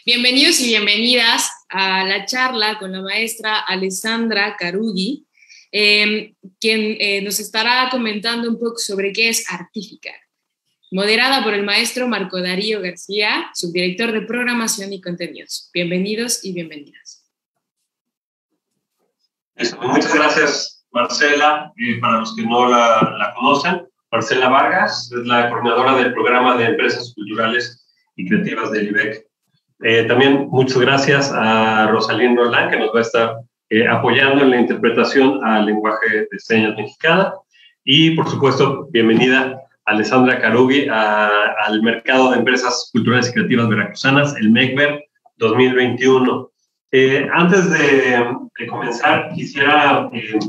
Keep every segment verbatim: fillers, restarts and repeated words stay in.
Bienvenidos y bienvenidas a la charla con la maestra Alessandra Carugui, eh, quien eh, nos estará comentando un poco sobre qué es Artificar, moderada por el maestro Marco Darío García, subdirector de Programación y Contenidos. Bienvenidos y bienvenidas. Muchas gracias, Marcela. Eh, para los que no la, la conocen, Marcela Vargas es la coordinadora del programa de Empresas Culturales y Creativas del I B E C. Eh, también muchas gracias a Rosalind Roland, que nos va a estar eh, apoyando en la interpretación al lenguaje de señas mexicana. Y, por supuesto, bienvenida Alessandra Carugui a, al Mercado de Empresas Culturales y Creativas Veracruzanas, el MECVER dos mil veintiuno. Eh, antes de, de comenzar, quisiera eh,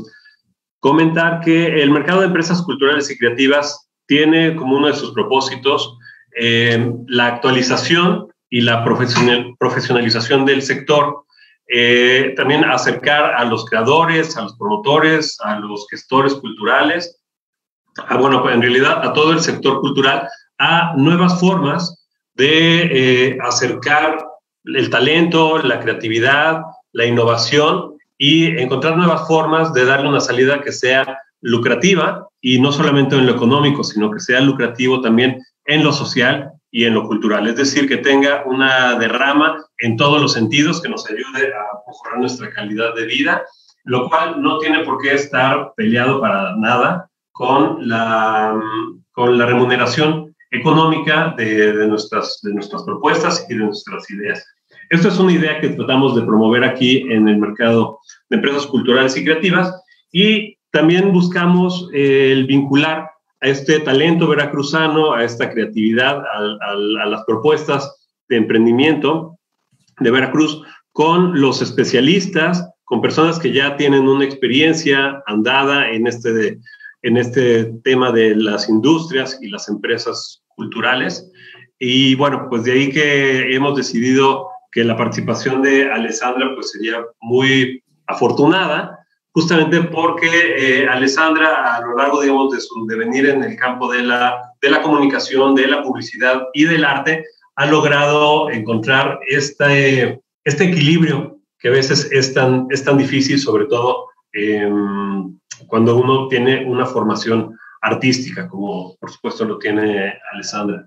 comentar que el Mercado de Empresas Culturales y Creativas tiene como uno de sus propósitos eh, la actualización y la profesional, profesionalización del sector, eh, también acercar a los creadores, a los promotores, a los gestores culturales, a, bueno, en realidad a todo el sector cultural, a nuevas formas de eh, acercar el talento, la creatividad, la innovación y encontrar nuevas formas de darle una salida que sea lucrativa y no solamente en lo económico, sino que sea lucrativo también en lo social y en lo cultural, es decir, que tenga una derrama en todos los sentidos que nos ayude a mejorar nuestra calidad de vida, lo cual no tiene por qué estar peleado para nada con la, con la remuneración económica de, de, nuestras, de nuestras propuestas y de nuestras ideas. Esto es una idea que tratamos de promover aquí en el mercado de empresas culturales y creativas, y también buscamos eh, el vincular a este talento veracruzano, a esta creatividad, a, a, a las propuestas de emprendimiento de Veracruz con los especialistas, con personas que ya tienen una experiencia andada en este, de, en este tema de las industrias y las empresas culturales. Y bueno, pues de ahí que hemos decidido que la participación de Alessandra pues sería muy afortunada, justamente porque eh, Alessandra, a lo largo, digamos, de su devenir en el campo de la, de la comunicación, de la publicidad y del arte, ha logrado encontrar este, este equilibrio que a veces es tan, es tan difícil, sobre todo eh, cuando uno tiene una formación artística, como por supuesto lo tiene Alessandra.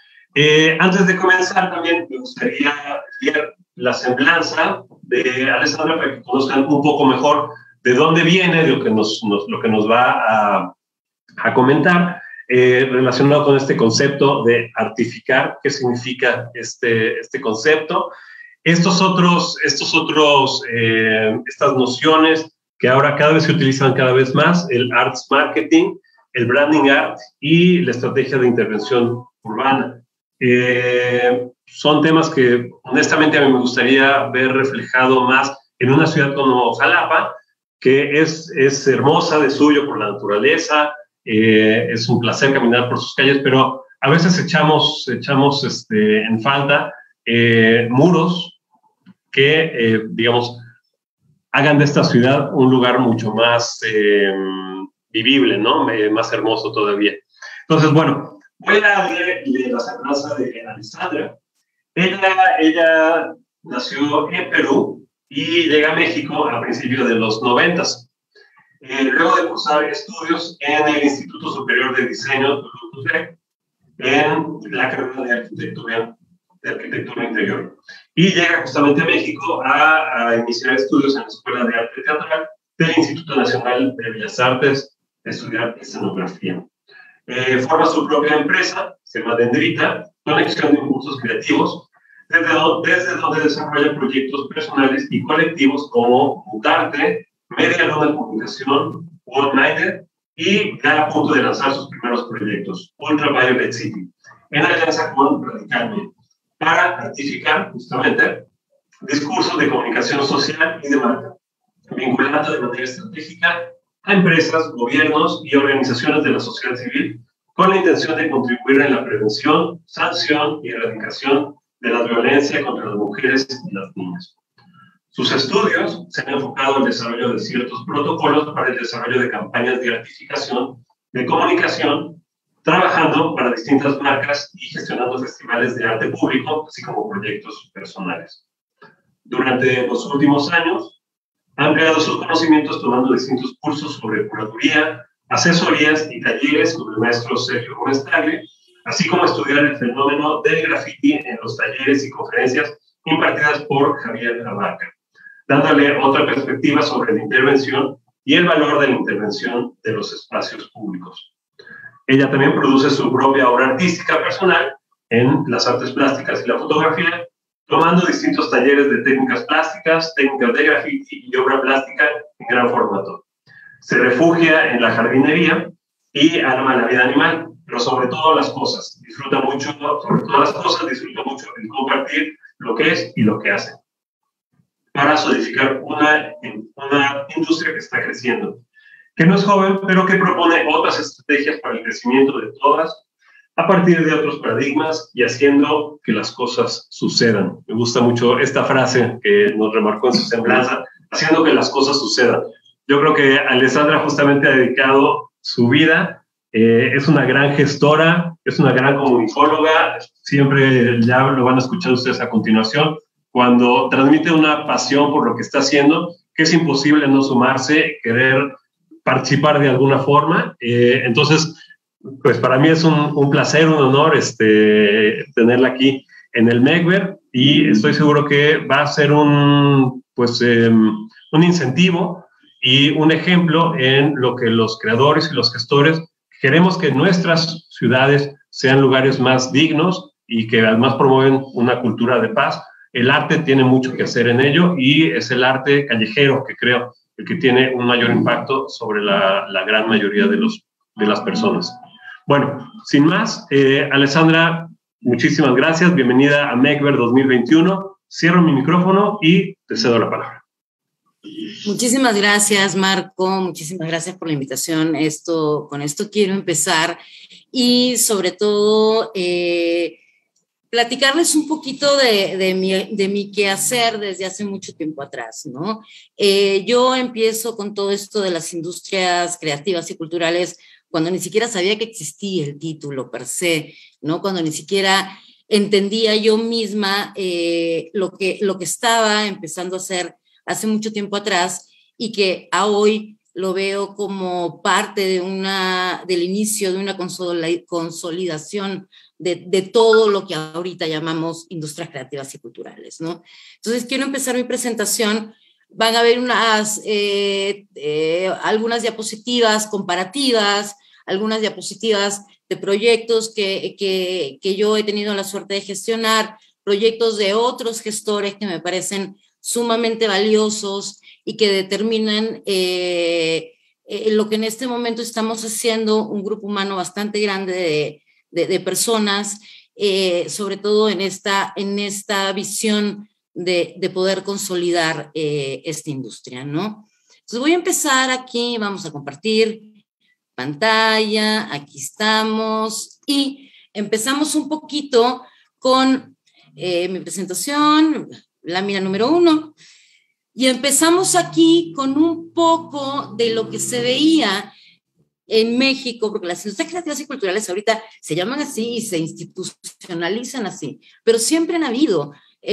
Eh, antes de comenzar, también me gustaría ver la semblanza de Alessandra para que conozcan un poco mejor de dónde viene, de lo que nos, nos, lo que nos va a, a comentar, eh, relacionado con este concepto de artificar. ¿Qué significa este, este concepto? Estos otros, estos otros, eh, estas nociones que ahora cada vez se utilizan cada vez más, el arts marketing, el branding art y la estrategia de intervención urbana. Eh, son temas que honestamente a mí me gustaría ver reflejado más en una ciudad como Jalapa, que es, es hermosa de suyo por la naturaleza, eh, es un placer caminar por sus calles, pero a veces echamos, echamos este, en falta eh, muros que, eh, digamos, hagan de esta ciudad un lugar mucho más eh, vivible, ¿no? Eh, más hermoso todavía. Entonces, bueno, voy a leer la semblanza de Alessandra. Ella, ella nació en Perú y llega a México a principios de los noventas. Eh, luego de cursar estudios en el Instituto Superior de Diseño de Toulouse, en la carrera de arquitectura, de arquitectura interior. Y llega justamente a México a, a iniciar estudios en la Escuela de Arte Teatral del Instituto Nacional de Bellas Artes, de estudiar escenografía. Eh, forma su propia empresa, se llama Dendrita, Conexión de Impulsos Creativos, desde donde, desde donde desarrolla proyectos personales y colectivos como Mutarte, Media Luna Comunicación, World Nighter, y ya a punto de lanzar sus primeros proyectos, Ultraviolet City, en alianza con Radicalmente, para artificar justamente discursos de comunicación social y de marca, vinculando de manera estratégica a empresas, gobiernos y organizaciones de la sociedad civil con la intención de contribuir en la prevención, sanción y erradicación de la violencia contra las mujeres y las niñas. Sus estudios se han enfocado en el desarrollo de ciertos protocolos para el desarrollo de campañas de artificación, de comunicación trabajando para distintas marcas y gestionando festivales de arte público, así como proyectos personales. Durante los últimos años, ha ampliado sus conocimientos tomando distintos cursos sobre curaduría, asesorías y talleres con el maestro Sergio Gómez Tagle, así como estudiar el fenómeno del graffiti en los talleres y conferencias impartidas por Javier Abarca, dándole otra perspectiva sobre la intervención y el valor de la intervención de los espacios públicos. Ella también produce su propia obra artística personal en las artes plásticas y la fotografía, tomando distintos talleres de técnicas plásticas, técnicas de graffiti y obra plástica en gran formato. Se refugia en la jardinería y ama la vida animal, pero sobre todo las cosas. Disfruta mucho, sobre todas las cosas, disfruta mucho el compartir lo que es y lo que hace, para solidificar una, una industria que está creciendo, que no es joven, pero que propone otras estrategias para el crecimiento de todas, a partir de otros paradigmas y haciendo que las cosas sucedan. Me gusta mucho esta frase que nos remarcó en su semblanza, haciendo que las cosas sucedan. Yo creo que Alessandra justamente ha dedicado su vida, eh, es una gran gestora, es una gran comunicóloga, siempre ya lo van a escuchar ustedes a continuación, cuando transmite una pasión por lo que está haciendo, que es imposible no sumarse, querer participar de alguna forma. Eh, entonces, pues para mí es un, un placer, un honor este, tenerla aquí en el MECVER, y estoy seguro que va a ser un, pues, eh, un incentivo y un ejemplo en lo que los creadores y los gestores queremos que nuestras ciudades sean lugares más dignos y que además promueven una cultura de paz. El arte tiene mucho que hacer en ello, y es el arte callejero que creo el que tiene un mayor impacto sobre la, la gran mayoría de, los, de las personas. Bueno, sin más, eh, Alessandra, muchísimas gracias. Bienvenida a MECVER dos mil veintiuno. Cierro mi micrófono y te cedo la palabra. Muchísimas gracias, Marco. Muchísimas gracias por la invitación. Esto, con esto quiero empezar y sobre todo eh, platicarles un poquito de, de, mi, de mi quehacer desde hace mucho tiempo atrás, ¿no? Eh, yo empiezo con todo esto de las industrias creativas y culturales cuando ni siquiera sabía que existía el título per se, ¿no? Cuando ni siquiera entendía yo misma eh, lo, que, lo que estaba empezando a hacer hace mucho tiempo atrás, y que a hoy lo veo como parte de una, del inicio de una consolidación de, de todo lo que ahorita llamamos industrias creativas y culturales, ¿no? Entonces quiero empezar mi presentación. Van a ver unas, eh, eh, algunas diapositivas comparativas, algunas diapositivas de proyectos que, que, que yo he tenido la suerte de gestionar, proyectos de otros gestores que me parecen sumamente valiosos y que determinan eh, eh, lo que en este momento estamos haciendo, un grupo humano bastante grande de, de, de personas, eh, sobre todo en esta, en esta visión de, de poder consolidar eh, esta industria, ¿no? Entonces voy a empezar aquí, vamos a compartir pantalla, aquí estamos, y empezamos un poquito con eh, mi presentación, lámina número uno, y empezamos aquí con un poco de lo que se veía en México, porque las industrias creativas y culturales ahorita se llaman así y se institucionalizan así, pero siempre han habido,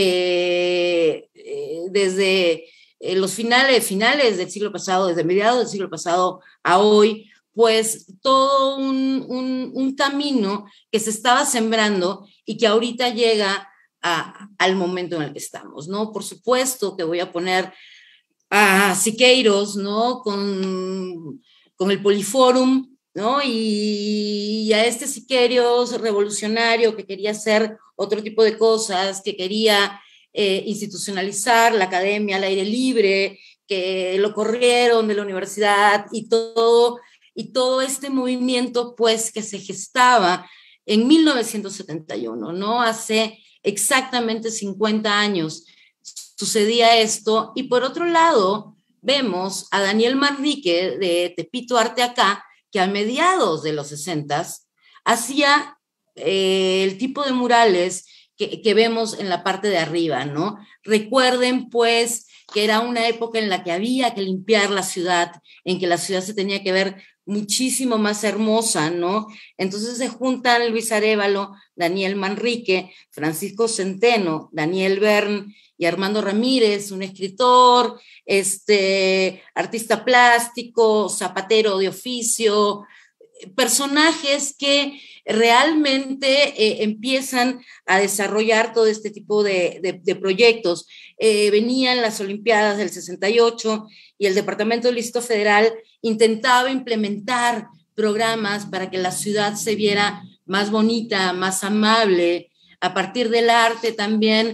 eh, eh, desde eh, los finales, finales del siglo pasado, desde mediados del siglo pasado a hoy, pues todo un, un, un camino que se estaba sembrando y que ahorita llega A, al momento en el que estamos, ¿no? Por supuesto que voy a poner a Siqueiros, ¿no? Con, con el Poliforum, ¿no? Y, y a este Siqueiros revolucionario que quería hacer otro tipo de cosas, que quería eh, institucionalizar la academia al aire libre, que lo corrieron de la universidad y todo, y todo este movimiento, pues, que se gestaba en mil novecientos setenta y uno, ¿no? Hace exactamente cincuenta años sucedía esto. Y por otro lado, vemos a Daniel Manrique de Tepito Arte Acá, que a mediados de los sesentas hacía eh, el tipo de murales que, que vemos en la parte de arriba, ¿no? Recuerden, pues, que era una época en la que había que limpiar la ciudad, en que la ciudad se tenía que ver muchísimo más hermosa, ¿no? Entonces se juntan Luis Arévalo, Daniel Manrique, Francisco Centeno, Daniel Bern y Armando Ramírez, un escritor, este, artista plástico, zapatero de oficio, personajes que realmente eh, empiezan a desarrollar todo este tipo de, de, de proyectos. Eh, venían las Olimpiadas del sesenta y ocho y el Departamento del Distrito Federal intentaba implementar programas para que la ciudad se viera más bonita, más amable, a partir del arte también,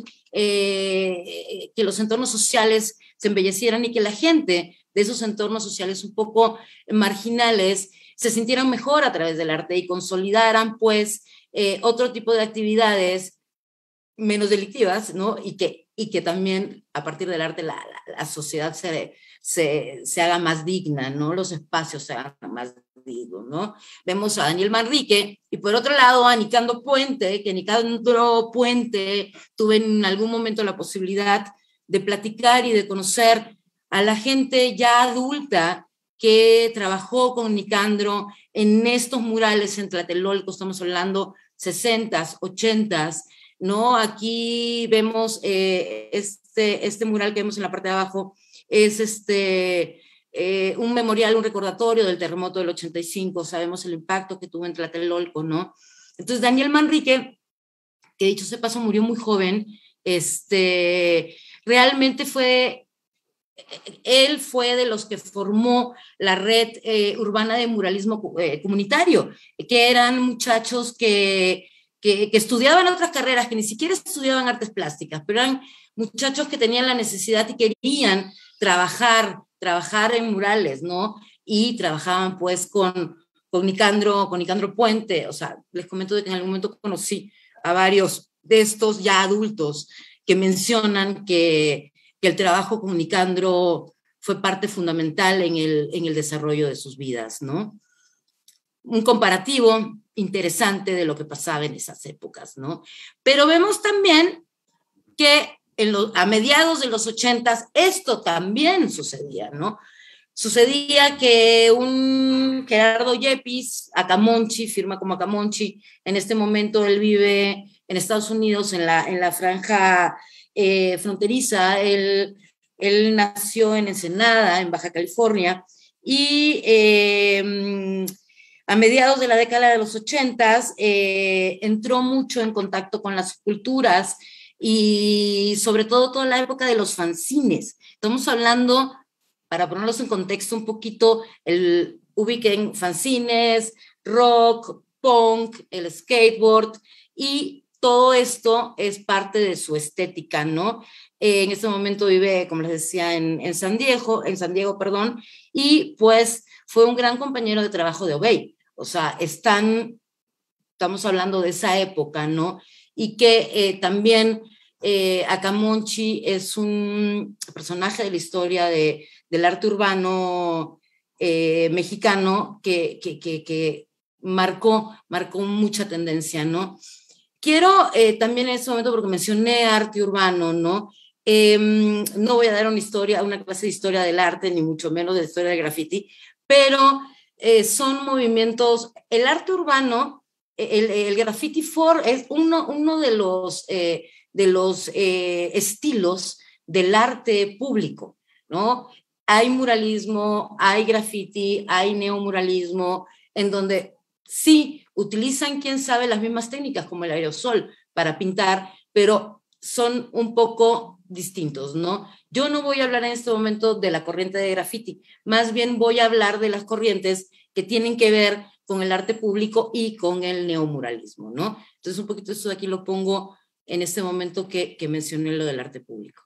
eh, que los entornos sociales se embellecieran y que la gente de esos entornos sociales un poco marginales se sintieran mejor a través del arte y consolidaran, pues, eh, otro tipo de actividades menos delictivas, ¿no? Y que, y que también a partir del arte la, la, la sociedad se, se, se haga más digna, ¿no? Los espacios se hagan más dignos, ¿no? Vemos a Daniel Manrique y por otro lado a Nicandro Puente, que Nicandro Puente tuve en algún momento la posibilidad de platicar y de conocer a la gente ya adulta que trabajó con Nicandro en estos murales en Tlatelolco, estamos hablando sesentas, ochentas, ¿no? Aquí vemos eh, este, este mural que vemos en la parte de abajo, es este, eh, un memorial, un recordatorio del terremoto del ochenta y cinco, sabemos el impacto que tuvo en Tlatelolco, ¿no? Entonces Daniel Manrique, que dicho sea paso murió muy joven, este, realmente fue... Él fue de los que formó la red eh, urbana de muralismo eh, comunitario, que eran muchachos que, que, que estudiaban otras carreras, que ni siquiera estudiaban artes plásticas, pero eran muchachos que tenían la necesidad y querían trabajar, trabajar en murales, ¿no? Y trabajaban pues con, con, Nicandro, con Nicandro Puente. O sea, les comento de que en algún momento conocí a varios de estos ya adultos que mencionan que que el trabajo con Nicandro fue parte fundamental en el, en el desarrollo de sus vidas, ¿no? Un comparativo interesante de lo que pasaba en esas épocas, ¿no? Pero vemos también que en lo, a mediados de los ochentas esto también sucedía, ¿no? Sucedía que un Gerardo Yepes, Acamonchi, firma como Acamonchi, en este momento él vive en Estados Unidos, en la, en la franja Eh, fronteriza. Él, él nació en Ensenada, en Baja California, y eh, a mediados de la década de los ochentas eh, entró mucho en contacto con las culturas y sobre todo toda la época de los fanzines. Estamos hablando, para ponerlos en contexto un poquito, el ubiquen fanzines, rock, punk, el skateboard, y todo esto es parte de su estética, ¿no? Eh, en este momento vive, como les decía, en, en San Diego, en San Diego, perdón, y pues fue un gran compañero de trabajo de Obey. O sea, están, estamos hablando de esa época, ¿no? Y que eh, también eh, Acamonchi es un personaje de la historia de, del arte urbano eh, mexicano que, que, que, que marcó, marcó mucha tendencia, ¿no? Quiero eh, también en este momento, porque mencioné arte urbano, ¿no? Eh, no voy a dar una historia, una clase de historia del arte, ni mucho menos de historia del graffiti, pero eh, son movimientos, el arte urbano, el, el graffiti for es uno, uno de los, eh, de los eh, estilos del arte público, ¿no? Hay muralismo, hay graffiti, hay neomuralismo, en donde sí, utilizan, quién sabe, las mismas técnicas como el aerosol para pintar, pero son un poco distintos, ¿no? Yo no voy a hablar en este momento de la corriente de graffiti, más bien voy a hablar de las corrientes que tienen que ver con el arte público y con el neomuralismo, ¿no? Entonces, un poquito esto de aquí lo pongo en este momento que, que mencioné lo del arte público.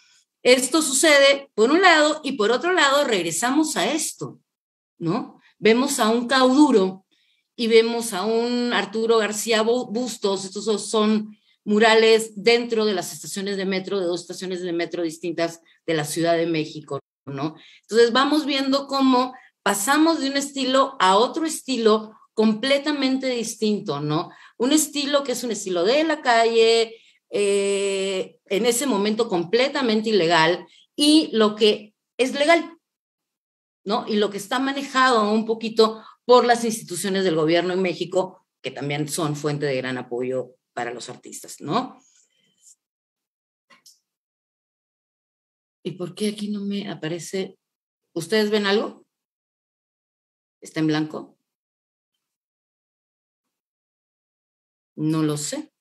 Esto sucede por un lado y por otro lado regresamos a esto, ¿no? Vemos a un Cauduro y vemos a un Arturo García Bustos. Estos son murales dentro de las estaciones de metro, de dos estaciones de metro distintas de la Ciudad de México, ¿no? Entonces vamos viendo cómo pasamos de un estilo a otro estilo completamente distinto, ¿no? Un estilo que es un estilo de la calle, eh, en ese momento completamente ilegal, y lo que es legal, ¿no? Y lo que está manejado un poquito por las instituciones del gobierno en México, que también son fuente de gran apoyo para los artistas, ¿no? ¿Y por qué aquí no me aparece? ¿Ustedes ven algo? ¿Está en blanco? No lo sé.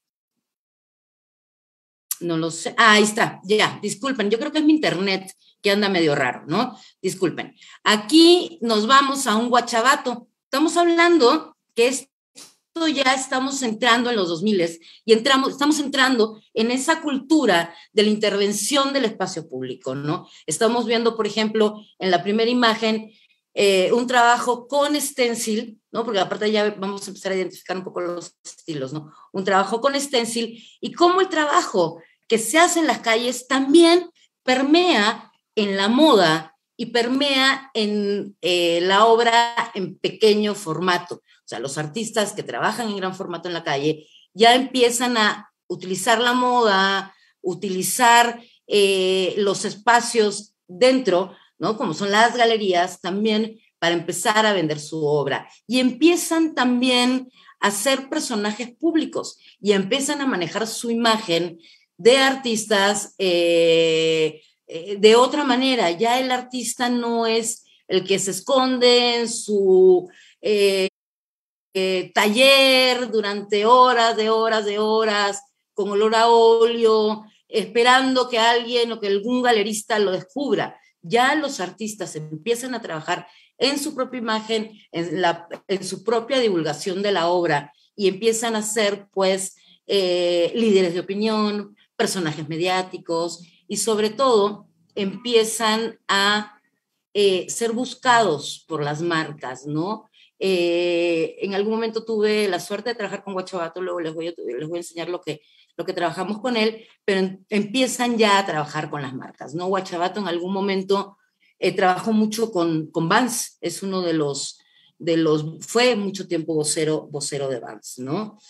No lo sé. Ah, ahí está, ya, disculpen, yo creo que es mi internet que anda medio raro, ¿no? Disculpen. Aquí nos vamos a un guachabato. Estamos hablando que esto ya estamos entrando en los dos mil y entramos, estamos entrando en esa cultura de la intervención del espacio público, ¿no? Estamos viendo, por ejemplo, en la primera imagen, eh, un trabajo con stencil, ¿no? Porque aparte ya vamos a empezar a identificar un poco los estilos, ¿no? Un trabajo con stencil y cómo el trabajo que se hace en las calles también permea en la moda y permea en eh, la obra en pequeño formato. O sea, los artistas que trabajan en gran formato en la calle ya empiezan a utilizar la moda, utilizar eh, los espacios dentro, ¿no? Como son las galerías, también para empezar a vender su obra. Y empiezan también a ser personajes públicos y empiezan a manejar su imagen de artistas eh, eh, de otra manera. Ya el artista no es el que se esconde en su eh, eh, taller durante horas de horas de horas, con olor a óleo, esperando que alguien o que algún galerista lo descubra. Ya los artistas empiezan a trabajar en su propia imagen, en, la, en su propia divulgación de la obra y empiezan a ser, pues, eh, líderes de opinión, personajes mediáticos y sobre todo empiezan a eh, ser buscados por las marcas, ¿no? Eh, en algún momento tuve la suerte de trabajar con Guachabato, luego les voy a, les voy a enseñar lo que, lo que trabajamos con él, pero en, empiezan ya a trabajar con las marcas, ¿no? Guachabato en algún momento eh, trabajó mucho con, con Vans, es uno de los, de los, fue mucho tiempo vocero, vocero de Vans, ¿no?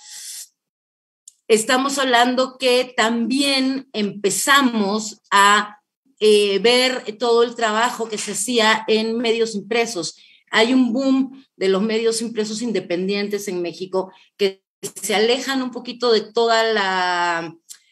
Estamos hablando que también empezamos a eh, ver todo el trabajo que se hacía en medios impresos. Hay un boom de los medios impresos independientes en México que se alejan un poquito de toda la...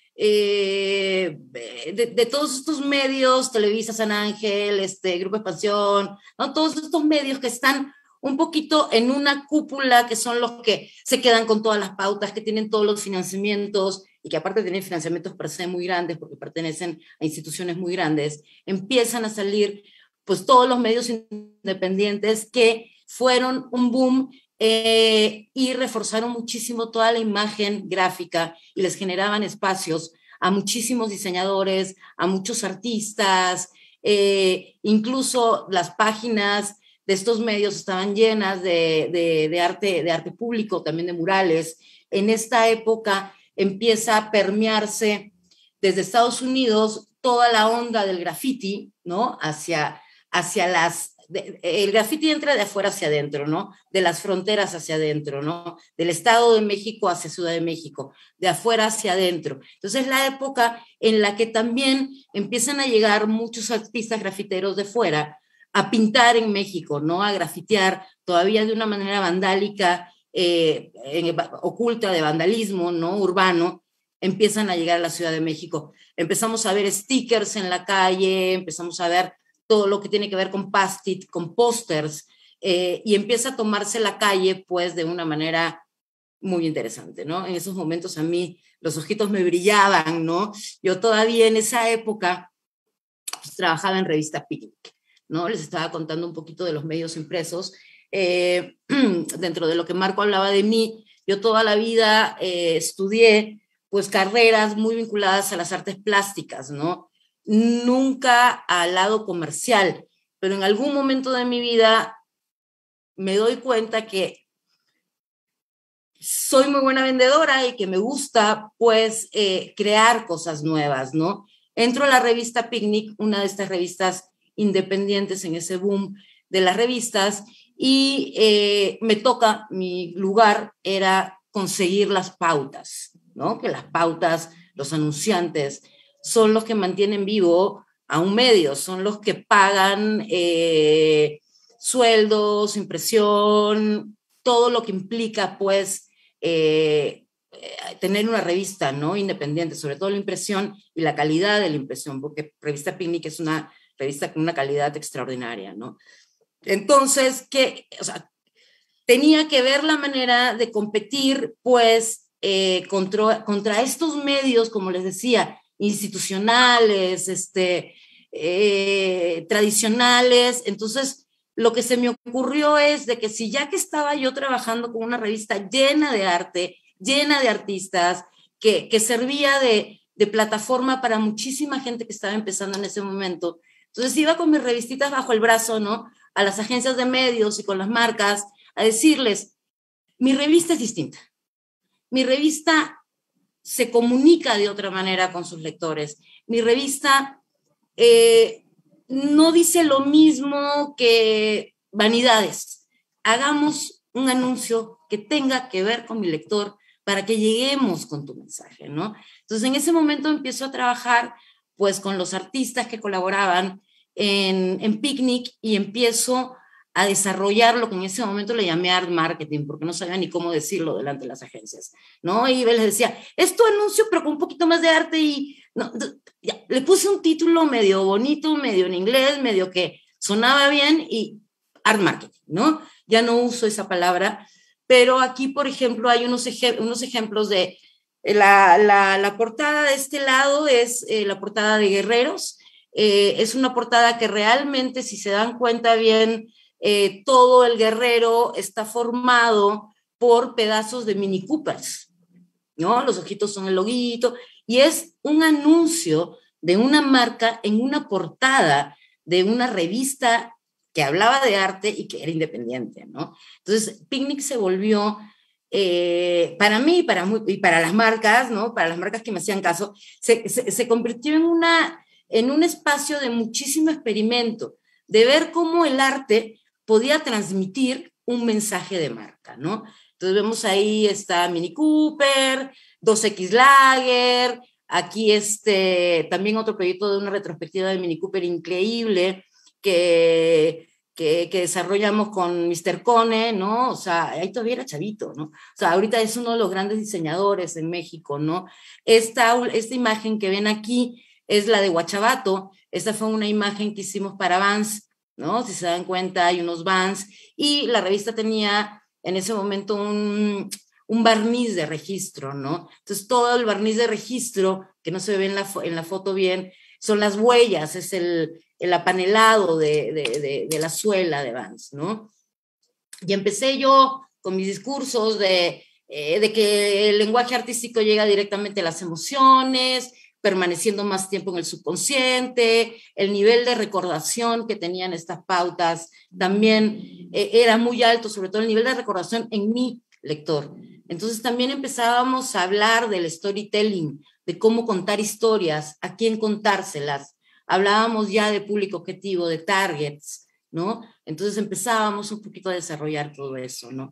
Eh, de, de todos estos medios, Televisa, San Ángel, este, Grupo Expansión, ¿no? Todos estos medios que están un poquito en una cúpula, que son los que se quedan con todas las pautas, que tienen todos los financiamientos y que aparte tienen financiamientos per se muy grandes porque pertenecen a instituciones muy grandes, empiezan a salir pues todos los medios independientes que fueron un boom eh, y reforzaron muchísimo toda la imagen gráfica y les generaban espacios a muchísimos diseñadores, a muchos artistas, eh, incluso las páginas de estos medios estaban llenas de, de, de, arte, de arte público, también de murales. En esta época empieza a permearse desde Estados Unidos toda la onda del graffiti, ¿no? Hacia, hacia las... De, el graffiti entra de afuera hacia adentro, ¿no? De las fronteras hacia adentro, ¿no? Del Estado de México hacia Ciudad de México, de afuera hacia adentro. Entonces es la época en la que también empiezan a llegar muchos artistas grafiteros de fuera a pintar en México, ¿no? A grafitear todavía de una manera vandálica, eh, en, oculta de vandalismo, ¿no? Urbano, empiezan a llegar a la Ciudad de México. Empezamos a ver stickers en la calle, empezamos a ver todo lo que tiene que ver con post-it, con pósters, eh, y empieza a tomarse la calle, pues, de una manera muy interesante, ¿no? En esos momentos a mí los ojitos me brillaban, ¿no? Yo todavía en esa época pues, trabajaba en revista Picnic, ¿no? Les estaba contando un poquito de los medios impresos. Eh, dentro de lo que Marco hablaba de mí, yo toda la vida eh, estudié pues carreras muy vinculadas a las artes plásticas, ¿no? Nunca al lado comercial, pero en algún momento de mi vida me doy cuenta que soy muy buena vendedora y que me gusta pues eh, crear cosas nuevas, ¿no? Entro a la revista Picnic, una de estas revistas independientes en ese boom de las revistas, y eh, me toca, mi lugar era conseguir las pautas, ¿no? Que las pautas, los anunciantes, son los que mantienen vivo a un medio, son los que pagan eh, sueldos, impresión, todo lo que implica, pues, eh, tener una revista, ¿no? Independiente, sobre todo la impresión y la calidad de la impresión, porque Revista Picnic es una revista con una calidad extraordinaria, ¿no? Entonces, que, o sea, tenía que ver la manera de competir, pues, eh, contra, contra estos medios, como les decía, institucionales, este, eh, tradicionales. Entonces, lo que se me ocurrió es de que si ya que estaba yo trabajando con una revista llena de arte, llena de artistas, que, que servía de, de plataforma para muchísima gente que estaba empezando en ese momento, entonces iba con mis revistitas bajo el brazo, ¿no?, a las agencias de medios y con las marcas, a decirles, mi revista es distinta, mi revista se comunica de otra manera con sus lectores, mi revista eh, no dice lo mismo que Vanidades, hagamos un anuncio que tenga que ver con mi lector para que lleguemos con tu mensaje, ¿no? Entonces, en ese momento empiezo a trabajar, pues, con los artistas que colaboraban en, en Picnic y empiezo a desarrollar lo que en ese momento le llamé art marketing, porque no sabía ni cómo decirlo delante de las agencias, ¿no? Y les decía, es tu anuncio, pero con un poquito más de arte y... No, ya, le puse un título medio bonito, medio en inglés, medio que sonaba bien y art marketing, ¿no? Ya no uso esa palabra, pero aquí, por ejemplo, hay unos, ej unos ejemplos de la, la, la portada de este lado es eh, la portada de Guerreros. Eh, es una portada que realmente, si se dan cuenta bien, eh, todo el Guerrero está formado por pedazos de Mini Coopers, ¿no? Los ojitos son el loguito, y es un anuncio de una marca en una portada de una revista que hablaba de arte y que era independiente, ¿no? Entonces, Picnic se volvió, eh, para mí para muy, y para las marcas, ¿no?, para las marcas que me hacían caso, se, se, se convirtió en, una, en un espacio de muchísimo experimento, de ver cómo el arte podía transmitir un mensaje de marca, ¿no? Entonces vemos ahí está Mini Cooper, dos equis Lager, aquí este, también otro proyecto de una retrospectiva de Mini Cooper increíble, que, que, que desarrollamos con mister Cone, ¿no? O sea, ahí todavía era chavito, ¿no? O sea, ahorita es uno de los grandes diseñadores en México, ¿no? Esta, esta imagen que ven aquí es la de Guachabato. Esta fue una imagen que hicimos para Vans, ¿no? Si se dan cuenta, hay unos Vans, y la revista tenía en ese momento un, un barniz de registro, ¿no? Entonces, todo el barniz de registro, que no se ve en la, en la foto bien, son las huellas, es el, el apanelado de, de, de, de la suela de Vans, ¿no? Y empecé yo con mis discursos de, eh, de que el lenguaje artístico llega directamente a las emociones, permaneciendo más tiempo en el subconsciente, el nivel de recordación que tenían estas pautas también eh, era muy alto, sobre todo el nivel de recordación en mi lector. Entonces también empezábamos a hablar del storytelling, de cómo contar historias, a quién contárselas. Hablábamos ya de público objetivo, de targets, ¿no? Entonces empezábamos un poquito a desarrollar todo eso, ¿no?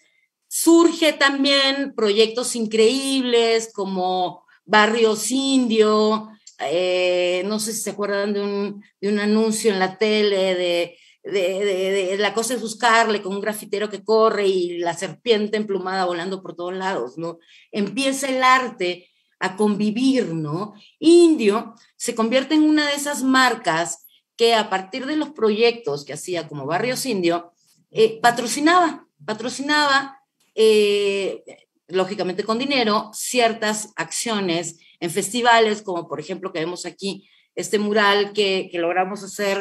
Surge también proyectos increíbles como Barrios Indio, eh, no sé si se acuerdan de un, de un anuncio en la tele de, de, de, de La cosa es buscarle, con un grafitero que corre y la serpiente emplumada volando por todos lados, ¿no? Empieza el arte a convivir, ¿no? Indio se convierte en una de esas marcas que a partir de los proyectos que hacía como Barrios Indio, eh, patrocinaba, patrocinaba, eh, lógicamente con dinero, ciertas acciones en festivales, como por ejemplo que vemos aquí este mural que, que logramos hacer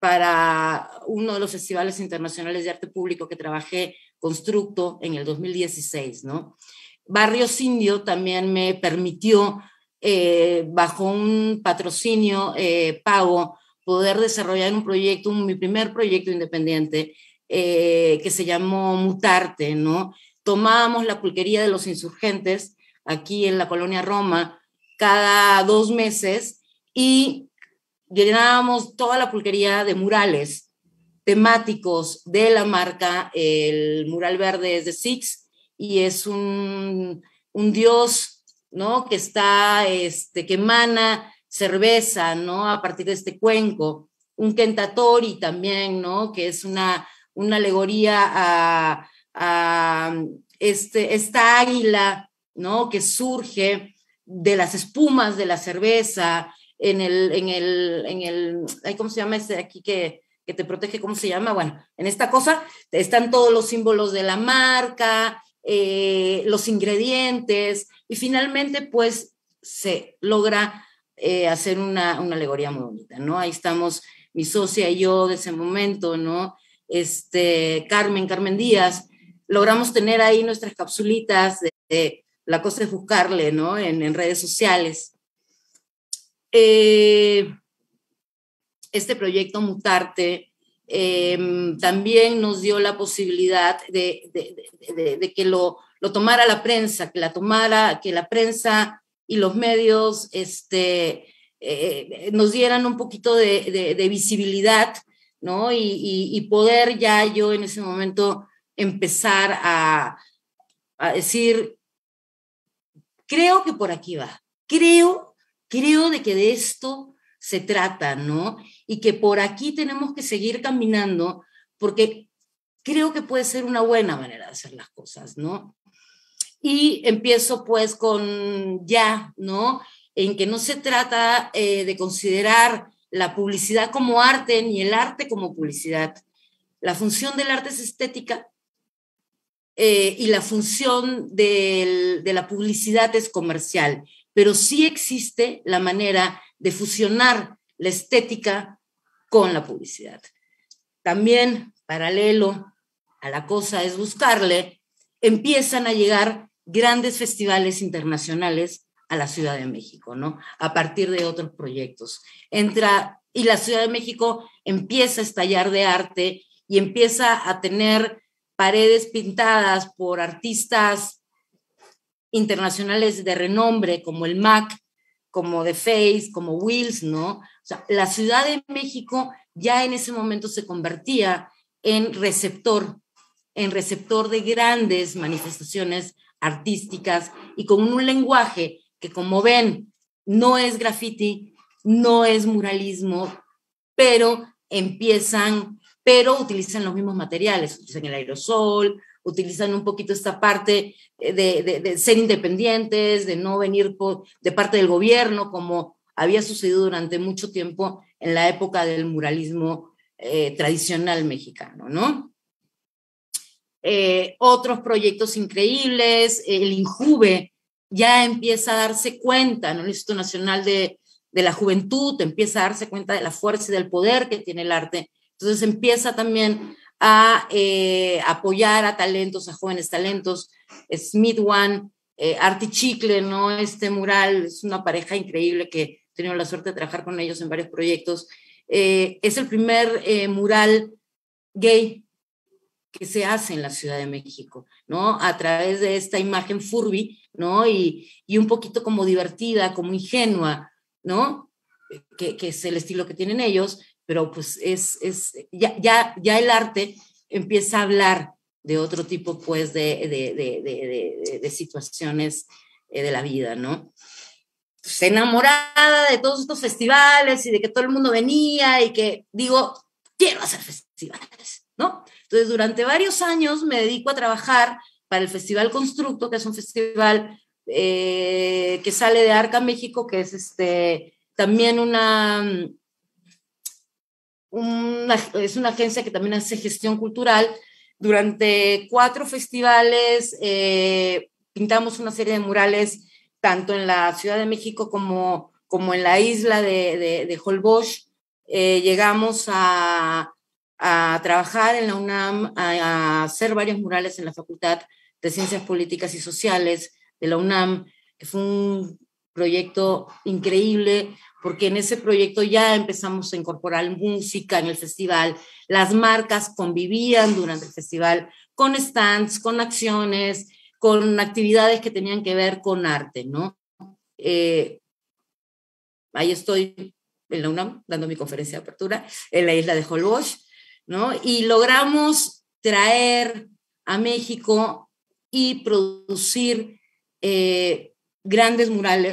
para uno de los festivales internacionales de arte público que trabajé, Constructo, en el dos mil dieciséis, ¿no? Barrios Indio también me permitió, eh, bajo un patrocinio eh, pago, poder desarrollar un proyecto, un, mi primer proyecto independiente, eh, que se llamó Mutarte, ¿no? Tomábamos la pulquería de los insurgentes aquí en la colonia Roma cada dos meses y llenábamos toda la pulquería de murales temáticos de la marca. El mural verde es de Six y es un, un dios, ¿no?, que está, este, que emana cerveza, ¿no? A partir de este cuenco, un Kentatori también, ¿no? Que es una, una alegoría a, a este, esta águila, ¿no? Que surge de las espumas de la cerveza, en el, en el, en el, ¿cómo se llama este aquí que, que te protege? ¿Cómo se llama? Bueno, en esta cosa están todos los símbolos de la marca, eh, los ingredientes, y finalmente, pues, se logra eh, hacer una, una alegoría muy bonita, ¿no? Ahí estamos mi socia y yo de ese momento, ¿no? Este, Carmen, Carmen Díaz, logramos tener ahí nuestras capsulitas de, de la cosa es buscarle, ¿no? En, en redes sociales. Eh, este proyecto Mutarte eh, también nos dio la posibilidad de, de, de, de, de que lo, lo tomara la prensa, que la tomara, que la prensa y los medios este, eh, nos dieran un poquito de, de, de visibilidad, ¿no? Y, y, y poder ya yo en ese momento empezar a, a decir, creo que por aquí va, creo, creo de que de esto se trata, ¿no? Y que por aquí tenemos que seguir caminando porque creo que puede ser una buena manera de hacer las cosas, ¿no? Y empiezo pues con ya, ¿no? En que no se trata eh, de considerar la publicidad como arte ni el arte como publicidad. La función del arte es estética eh, y la función del, de la publicidad es comercial, pero sí existe la manera de fusionar la estética con la publicidad. También, paralelo a la cosa es buscarle, empiezan a llegar grandes festivales internacionales a la Ciudad de México, ¿no? A partir de otros proyectos. Entra, y la Ciudad de México empieza a estallar de arte y empieza a tener paredes pintadas por artistas internacionales de renombre, como el M A C, como The Face, como Wills, ¿no? O sea, la Ciudad de México ya en ese momento se convertía en receptor, en receptor de grandes manifestaciones artísticas y con un lenguaje que, como ven, no es graffiti, no es muralismo, pero empiezan, pero utilizan los mismos materiales, utilizan el aerosol, utilizan un poquito esta parte de, de, de ser independientes, de no venir por, de parte del gobierno, como había sucedido durante mucho tiempo en la época del muralismo eh, tradicional mexicano, ¿no? Eh, otros proyectos increíbles, el INJUVE ya empieza a darse cuenta, ¿no? El Instituto Nacional de, de la Juventud empieza a darse cuenta de la fuerza y del poder que tiene el arte, entonces empieza también a eh, apoyar a talentos, a jóvenes talentos. Smith One, eh, Arte Chicle, ¿no? Este mural es una pareja increíble que he tenido la suerte de trabajar con ellos en varios proyectos. Eh, es el primer eh, mural gay que se hace en la Ciudad de México, ¿no? A través de esta imagen Furby, ¿no? Y, y un poquito como divertida, como ingenua, ¿no? Que, que es el estilo que tienen ellos, pero pues es, es ya, ya, ya el arte empieza a hablar de otro tipo, pues, de, de, de, de, de, de situaciones eh, de la vida, ¿no? Pues enamorada de todos estos festivales y de que todo el mundo venía y que digo, quiero hacer festivales, ¿no? Entonces, durante varios años me dedico a trabajar para el Festival Constructo, que es un festival eh, que sale de Arca, México, que es este, también una, una, es una agencia que también hace gestión cultural. Durante cuatro festivales eh, pintamos una serie de murales, tanto en la Ciudad de México como, como en la isla de, de, de Holbox. Eh, llegamos a a trabajar en la UNAM, a, a hacer varios murales en la Facultad de Ciencias Políticas y Sociales de la UNAM, que fue un proyecto increíble, porque en ese proyecto ya empezamos a incorporar música en el festival, las marcas convivían durante el festival con stands, con acciones, con actividades que tenían que ver con arte, ¿no? Eh, ahí estoy en la UNAM dando mi conferencia de apertura en la isla de Holbox, ¿no? Y logramos traer a México y producir eh, grandes murales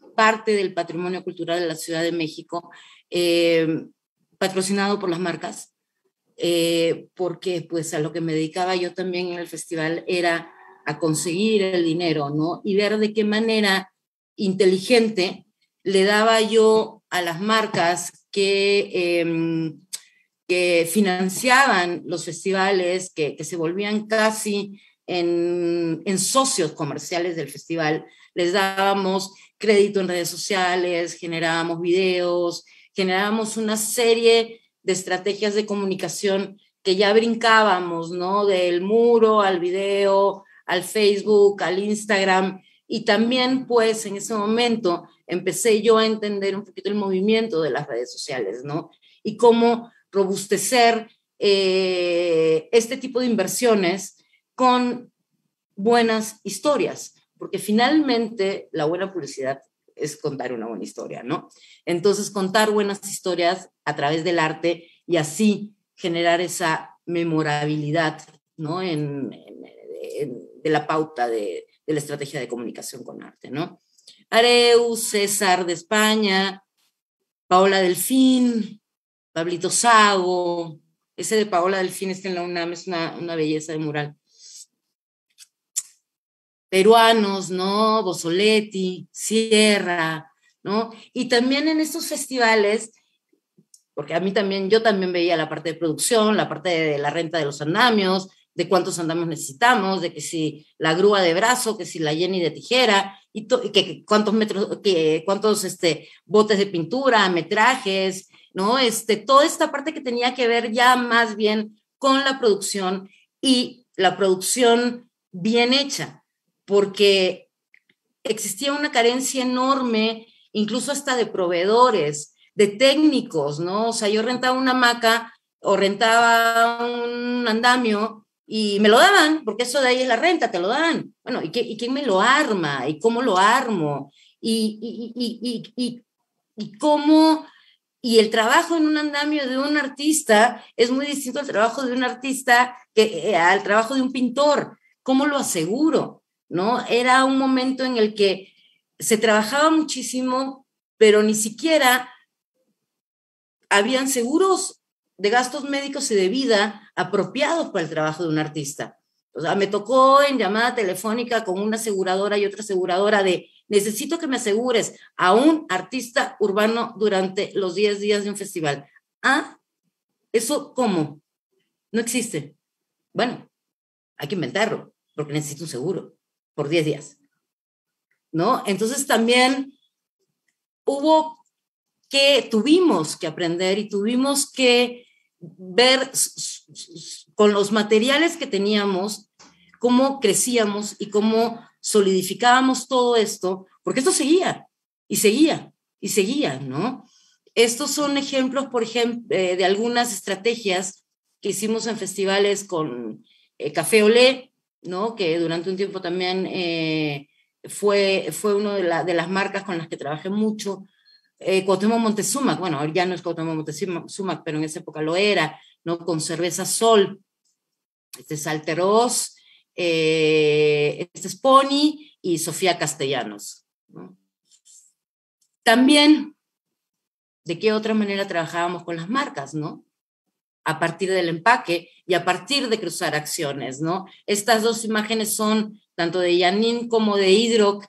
parte del patrimonio cultural de la Ciudad de México, eh, patrocinado por las marcas, eh, porque pues a lo que me dedicaba yo también en el festival era a conseguir el dinero, ¿no? Y ver de qué manera inteligente le daba yo a las marcas que, eh, que financiaban los festivales, que, que se volvían casi en, en socios comerciales del festival. Les dábamos crédito en redes sociales, generábamos videos, generábamos una serie de estrategias de comunicación que ya brincábamos, ¿no? Del muro al video, al Facebook, al Instagram, y también pues en ese momento empecé yo a entender un poquito el movimiento de las redes sociales, ¿no? Y cómo robustecer eh, este tipo de inversiones con buenas historias, porque finalmente la buena publicidad es contar una buena historia, ¿no? Entonces, contar buenas historias a través del arte y así generar esa memorabilidad, ¿no? En, en, en, de la pauta de, de la estrategia de comunicación con arte, ¿no? Areus, César de España, Paola Delfín, Pablito Sago, ese de Paola Delfín está en la UNAM, es una, una belleza de mural. Peruanos, ¿no? Bozzoletti, Sierra, ¿no? Y también en estos festivales, porque a mí también, yo también veía la parte de producción, la parte de la renta de los andamios, de cuántos andamios necesitamos, de que si la grúa de brazo, que si la Jenny de tijera, y, to, y que cuántos metros, que cuántos este, botes de pintura, metrajes, ¿no? Este, toda esta parte que tenía que ver ya más bien con la producción y la producción bien hecha, porque existía una carencia enorme, incluso hasta de proveedores, de técnicos, ¿no? O sea, yo rentaba una hamaca o rentaba un andamio y me lo daban, porque eso de ahí es la renta, te lo dan. Bueno, ¿y, qué, y quién me lo arma? ¿Y cómo lo armo? Y, y, y, y, y, y cómo... Y el trabajo en un andamio de un artista es muy distinto al trabajo de un artista que eh, al trabajo de un pintor. ¿Cómo lo aseguro? ¿No? Era un momento en el que se trabajaba muchísimo, pero ni siquiera habían seguros de gastos médicos y de vida apropiados para el trabajo de un artista. O sea, me tocó en llamada telefónica con una aseguradora y otra aseguradora de necesito que me asegures a un artista urbano durante los diez días de un festival. Ah, ¿eso cómo? No existe. Bueno, hay que inventarlo, porque necesito un seguro por diez días, ¿no? Entonces también hubo que, tuvimos que aprender y tuvimos que ver con los materiales que teníamos cómo crecíamos y cómo solidificábamos todo esto, porque esto seguía y seguía y seguía, ¿no? Estos son ejemplos, por ejemplo, eh, de algunas estrategias que hicimos en festivales con eh, Café Olé, ¿no? Que durante un tiempo también eh, fue, fue una de, la, de las marcas con las que trabajé mucho. Eh, Cuauhtémoc Moctezuma, bueno, ya no es Cuauhtémoc Moctezuma, pero en esa época lo era, ¿no? Con Cerveza Sol, este es Alteroz, eh, este es Pony y Sofía Castellanos, ¿no? También, ¿de qué otra manera trabajábamos con las marcas, no? A partir del empaque y a partir de cruzar acciones, ¿no? Estas dos imágenes son tanto de Yanin como de Hidroc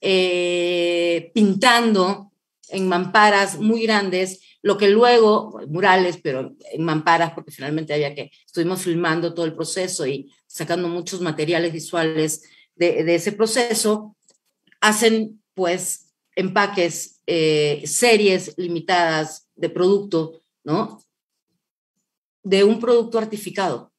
eh, pintando en mamparas muy grandes, lo que luego, murales, pero en mamparas, porque finalmente había que, estuvimos filmando todo el proceso y sacando muchos materiales visuales de, de ese proceso, hacen pues empaques, eh, series limitadas de producto, ¿no? De un producto artificado.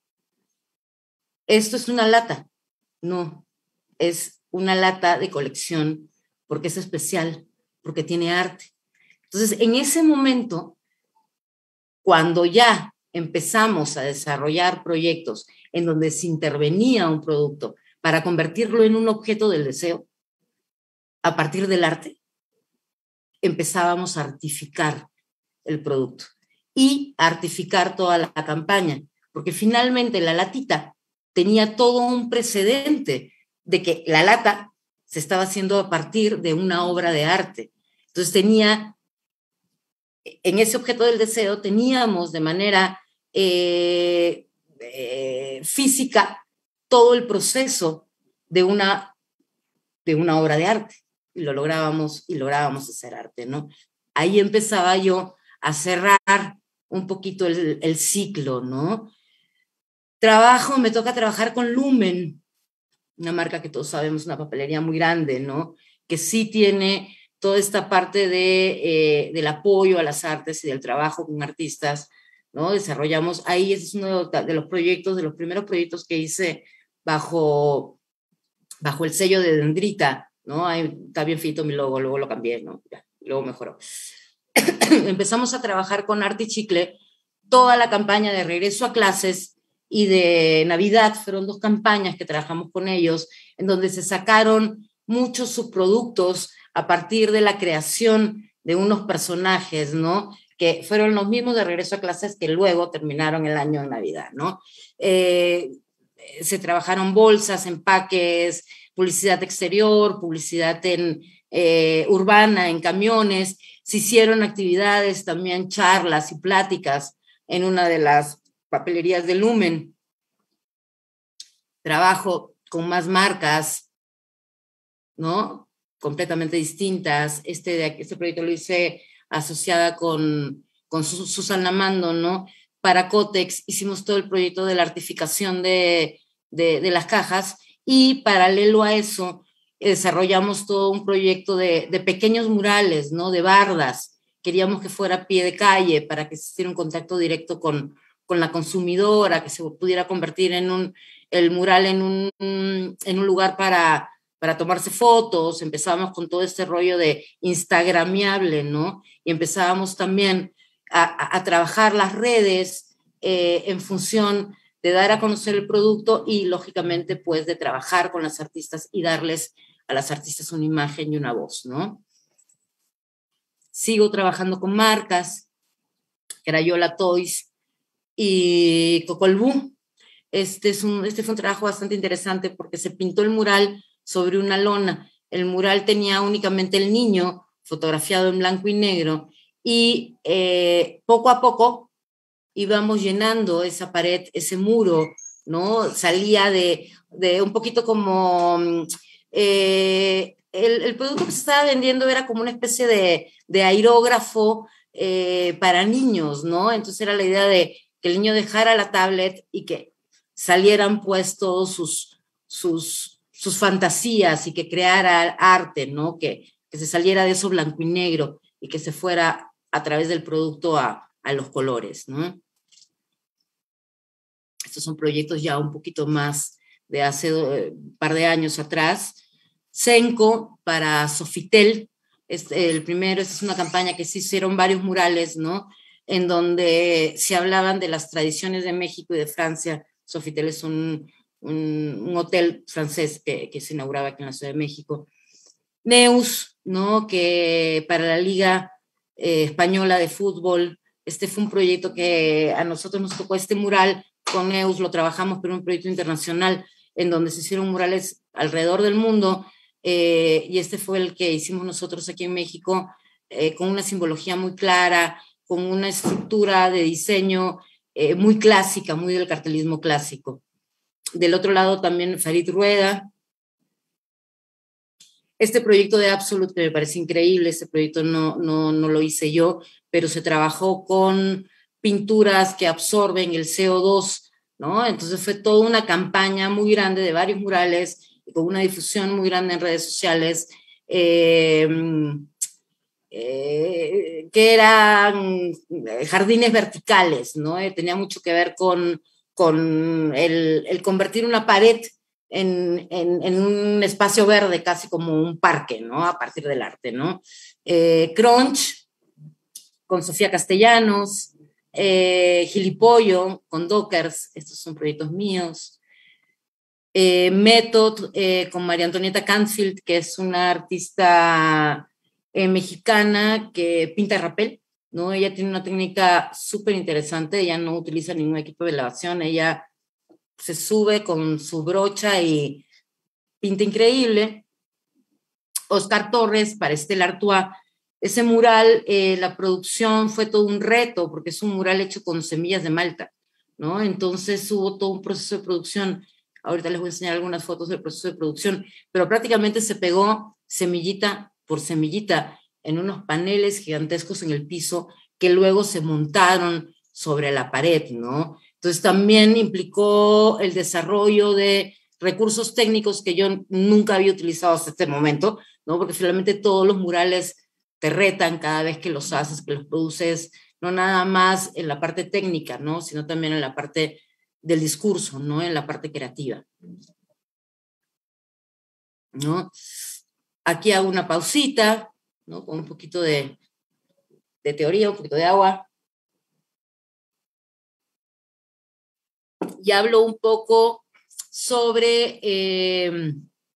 Esto es una lata, no, es una lata de colección porque es especial, porque tiene arte. Entonces, en ese momento, cuando ya empezamos a desarrollar proyectos en donde se intervenía un producto para convertirlo en un objeto del deseo, a partir del arte, empezábamos a artificar el producto y a artificar toda la campaña, porque finalmente la latita tenía todo un precedente de que la lata se estaba haciendo a partir de una obra de arte. Entonces tenía, en ese objeto del deseo, teníamos de manera eh, eh, física todo el proceso de una, de una obra de arte. Y lo lográbamos, y lográbamos hacer arte, ¿no? Ahí empezaba yo a cerrar un poquito el, el ciclo, ¿no? Trabajo, me toca trabajar con Lumen, una marca que todos sabemos, una papelería muy grande, ¿no? Que sí tiene toda esta parte de, eh, del apoyo a las artes y del trabajo con artistas, ¿no? Desarrollamos, ahí ese es uno de los proyectos, de los primeros proyectos que hice bajo, bajo el sello de Dendrita, ¿no? Ahí está bien fito mi logo, luego lo cambié, ¿no? Ya, luego mejoró. Empezamos a trabajar con Arte y Chicle, toda la campaña de regreso a clases y de Navidad, fueron dos campañas que trabajamos con ellos, en donde se sacaron muchos subproductos a partir de la creación de unos personajes, ¿no? Que fueron los mismos de regreso a clases que luego terminaron el año de Navidad, ¿no? Eh, se trabajaron bolsas, empaques, publicidad exterior, publicidad en, eh, urbana, en camiones, se hicieron actividades, también charlas y pláticas en una de las papelerías de Lumen. Trabajo con más marcas, ¿no? Completamente distintas. Este, este proyecto lo hice asociada con, con Susana Mando, ¿no? Para Cotex hicimos todo el proyecto de la artificación de, de, de las cajas y paralelo a eso desarrollamos todo un proyecto de, de pequeños murales, ¿no? De bardas. Queríamos que fuera a pie de calle para que existiera un contacto directo con, con la consumidora, que se pudiera convertir en un, el mural en un, en un lugar para, para tomarse fotos. Empezábamos con todo este rollo de instagramiable, ¿no? Y empezábamos también a, a, a trabajar las redes eh, en función de dar a conocer el producto y, lógicamente, pues, de trabajar con las artistas y darles a las artistas una imagen y una voz, ¿no? Sigo trabajando con marcas, Crayola Toys y Cocolbú. Este, es un, este fue un trabajo bastante interesante porque se pintó el mural sobre una lona. El mural tenía únicamente el niño fotografiado en blanco y negro y eh, poco a poco íbamos llenando esa pared, ese muro, ¿no? Salía de, de un poquito como... Eh, el, el producto que se estaba vendiendo era como una especie de, de aerógrafo eh, para niños, ¿no? Entonces era la idea de que el niño dejara la tablet y que salieran pues todos sus, sus, sus fantasías y que creara arte, ¿no? Que, que se saliera de eso blanco y negro y que se fuera a través del producto a, a los colores, ¿no? Estos son proyectos ya un poquito más de hace un par de años atrás. Senco para Sofitel, es el primero, esta es una campaña que se hicieron varios murales, ¿no? En donde se hablaban de las tradiciones de México y de Francia. Sofitel es un, un, un hotel francés que, que se inauguraba aquí en la Ciudad de México. Neus, ¿no? Que para la Liga eh, Española de Fútbol, este fue un proyecto que a nosotros nos tocó este mural, con Neus lo trabajamos, pero un proyecto internacional en donde se hicieron murales alrededor del mundo, eh, y este fue el que hicimos nosotros aquí en México, eh, con una simbología muy clara, con una estructura de diseño eh, muy clásica, muy del cartelismo clásico. Del otro lado también Farid Rueda. Este proyecto de Absolute, que me parece increíble, este proyecto no, no, no lo hice yo, pero se trabajó con pinturas que absorben el C O dos, ¿no? Entonces fue toda una campaña muy grande de varios murales, con una difusión muy grande en redes sociales, eh, eh, que eran jardines verticales, ¿no? Eh, tenía mucho que ver con, con el, el convertir una pared en, en, en un espacio verde, casi como un parque, ¿no? A partir del arte, ¿no? Eh, Crunch, con Sofía Castellanos, eh, Gilipollo, con Dockers, estos son proyectos míos. Eh, Method, eh, con María Antonieta Canfield, que es una artista eh, mexicana que pinta rapel, ¿no? Ella tiene una técnica súper interesante, ella no utiliza ningún equipo de elevación, ella se sube con su brocha y pinta increíble. Oscar Torres para Stella Artois. Ese mural, eh, la producción fue todo un reto, porque es un mural hecho con semillas de malta, ¿no? Entonces hubo todo un proceso de producción. Ahorita les voy a enseñar algunas fotos del proceso de producción, pero prácticamente se pegó semillita por semillita en unos paneles gigantescos en el piso que luego se montaron sobre la pared, ¿no? Entonces también implicó el desarrollo de recursos técnicos que yo nunca había utilizado hasta este momento, ¿no? Porque finalmente todos los murales te retan cada vez que los haces, que los produces, no nada más en la parte técnica, ¿no? Sino también en la parte del discurso, ¿no? En la parte creativa, ¿no? Aquí hago una pausita, ¿no? Con un poquito de, de teoría, un poquito de agua. Y hablo un poco sobre, eh,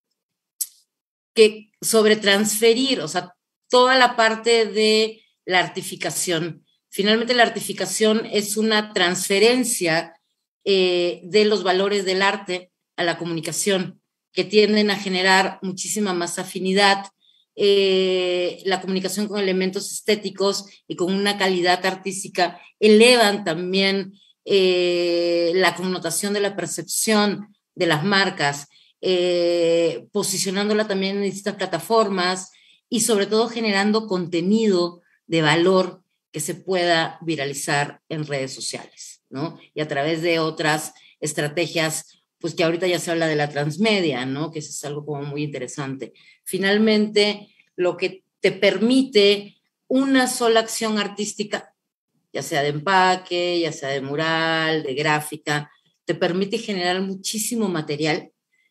que, sobre transferir, o sea, toda la parte de la artificación. Finalmente la artificación es una transferencia eh, de los valores del arte a la comunicación, que tienden a generar muchísima más afinidad. Eh, la comunicación con elementos estéticos y con una calidad artística elevan también eh, la connotación de la percepción de las marcas, eh, posicionándola también en distintas plataformas y sobre todo generando contenido de valor que se pueda viralizar en redes sociales, ¿no? Y a través de otras estrategias, pues que ahorita ya se habla de la transmedia, ¿no? Que eso es algo como muy interesante. Finalmente, lo que te permite una sola acción artística, ya sea de empaque, ya sea de mural, de gráfica, te permite generar muchísimo material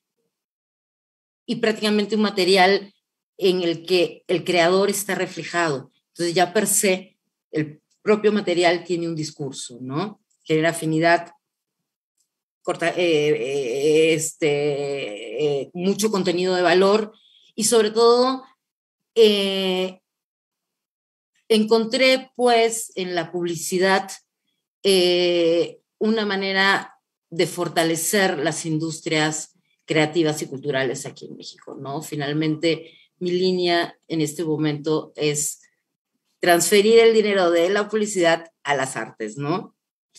y prácticamente un material en el que el creador está reflejado. Entonces ya per se, el propio material tiene un discurso, ¿no? Genera afinidad, corta, eh, eh, este, eh, mucho contenido de valor y sobre todo eh, encontré pues en la publicidad eh, una manera de fortalecer las industrias creativas y culturales aquí en México, ¿no? Finalmente, mi línea en este momento es transferir el dinero de la publicidad a las artes, ¿no?